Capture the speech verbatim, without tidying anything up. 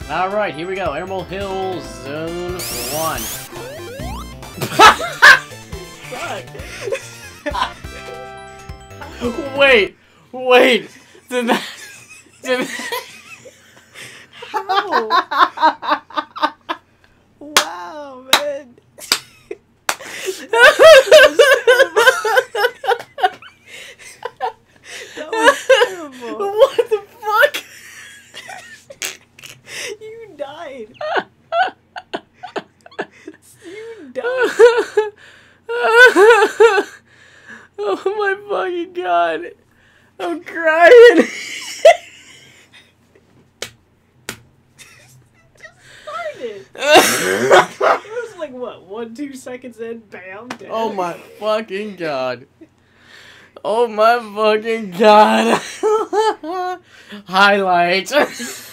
Alright, here we go. Emerald Hill Zone one. Wait, wait. Did that... Did that... How? Wow, man. That was terrible. What the fuck? You died. You died. Oh my fucking god. I'm crying. It was like, what, one, two seconds in, bam, dead. Oh my fucking god. Oh my fucking god. Highlights.